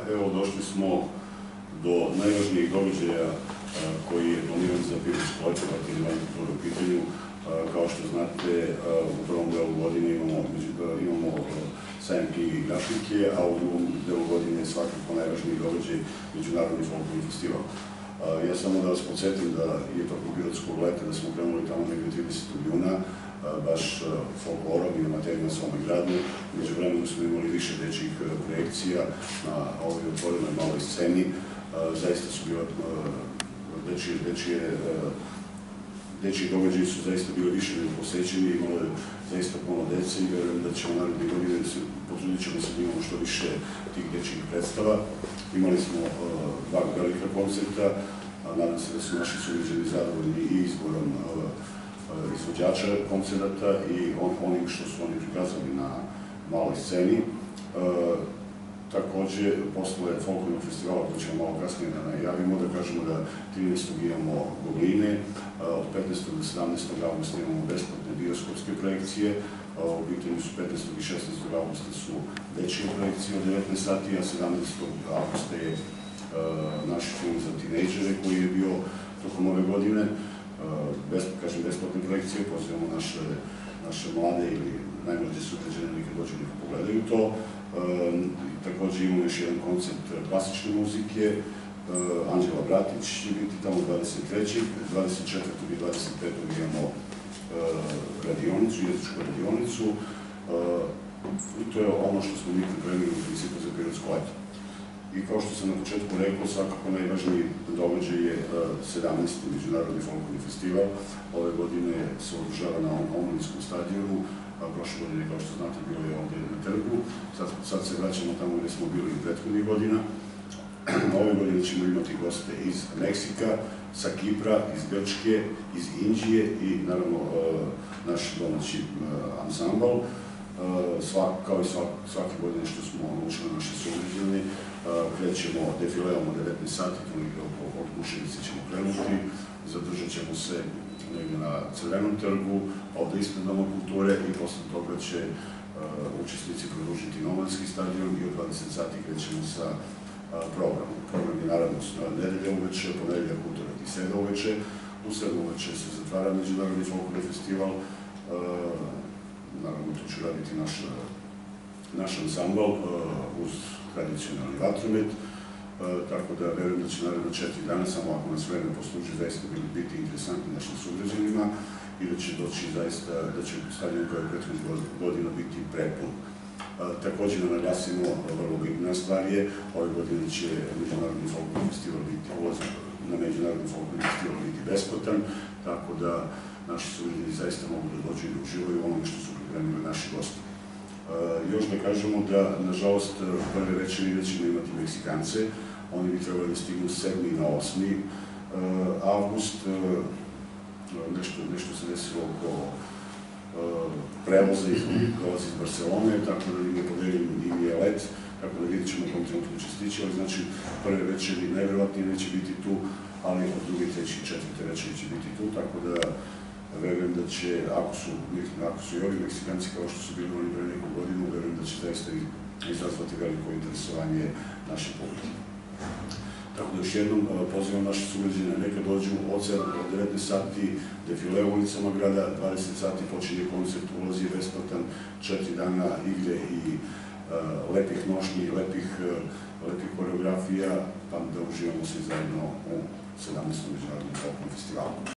evo došli smo do najvažnijih događaja koji je planiran za Pirotsko leto, kad je Vanja kultura u pitanju. Kao što znate, u prvom delu godine imamo sajam knjige i grafike, a u drugom delu godine je svakako najvažniji događaj Međunarodni folklorni festival. Ja samo da vas podsjetim da je tokom Pirotskog leta, da smo krenuli tamo negdje 30. juna, baš folklorom i amaterima sa ovome gradu. Među vremenu smo imali više dečjih projekcija na ovoj otvorenoj maloj sceni. Zaista su bila dečji događaji su zaista bili više nego posećeni, imalo je zaista puno dece i verujem da ćemo naredne godine potrudit ćemo se da imamo što više tih dečjih predstava. Imali smo dva velika koncerta, nadam se da su naši sugrađani zadovoljni i izborom izvođača koncerta i onim što su oni prikazali na maloj sceni. Takođe, posle folklornog festivala, koji ćemo malo kasnije da najavimo, da kažemo da 13. imamo Gobline, od 15. do 17. augusta imamo besplatne bioskopske projekcije, u pitanju su 15. i 16. augusta su dečije projekcije od 19 sati, a 17. augusta je naš film za tinejdžere koji je bio tokom ove godine. Kažem, besplatne projekcije, pozivamo naše mlade ili najmlađe sugrađane neka dođu neka pogledaju to. Takođe imamo još jedan koncert klasične muzike, Anđela Bratić će biti tamo 23. 24. i 25. imamo radionicu, jezičku radionicu i to je ono što smo mi pripremili u principu za Pirotsko leto. I kao što sam na početku rekao, svakako najvažniji događaj je 17. Međunarodni folklorni festival. Ove godine se održava na Omladinskom stadionu, prošle godine, kao što znate, bilo je ovde na trgu. Sad se vraćamo tamo gde smo bili i prethodnih godina. Ove godine ćemo imati goste iz Meksika, sa Kipra, iz Grčke, iz Indije i naravno naš domaći ansambal. Kao i svake godine što smo naučili naše sugrađane, krećemo defileom od 19 sati, toliko od Muševice ćemo krenuti, zadržat ćemo se negdje na Crvenom trgu, ovde ispred Doma kulture i posle toga će učesnici produžiti na Omladinski stadion i od 20 sati krećemo sa programom. Program je naravno nedelja uveče, ponedeljak, utorak i sreda uveče. U sredu uveče se zatvara Međunarodni folklorni festival. Naravno, to će raditi naš ansambal uz tradicionalni vatromet, tako da verujem da će naravno 4 dana, samo ako nas vreme posluži, zaista biti interesantni našim sugrađanima i da će doći zaista, da će stadion koja je prethodnih godina biti prepun. Takođe da naglasimo, vrlo bitna stvar je, ove godine će Međunarodni folklorni festival biti, ulaz na Međunarodni folklorni festival biti besplatan, tako da naši sugrađani zaista mogu da dođu i da uživaju u onome što su pripremili naši gosti. Još da kažemo da, nažalost, prve večeri nećemo imati Meksikance, oni bi trebali da stignu 7. na 8. avgust, nešto se desilo oko prevoza iz Barcelone, tako da im je podeljen im je let, tako da vidjet ćemo u kom trenutku će stići, ali znači prve večeri najverovatnije neće biti tu, ali od druge, treće i četvrte večeri će biti tu, tako da verujem da će, ako su i ovi Meksikanci kao što su bili oni pre neku godinu, verujem da će zaista izazvati veliko interesovanje naše publike. Tako da još jednom pozivam naše sugrađane neka dođu od 7 do 19 sati, defile u ulicama grada, 20 sati počinje koncert, ulaz je besplatan, 4 dana igre i lepih nošnji, lepih koreografija, pa da uživamo svi zajedno u 17. Međunarodnom folklornom festivalu.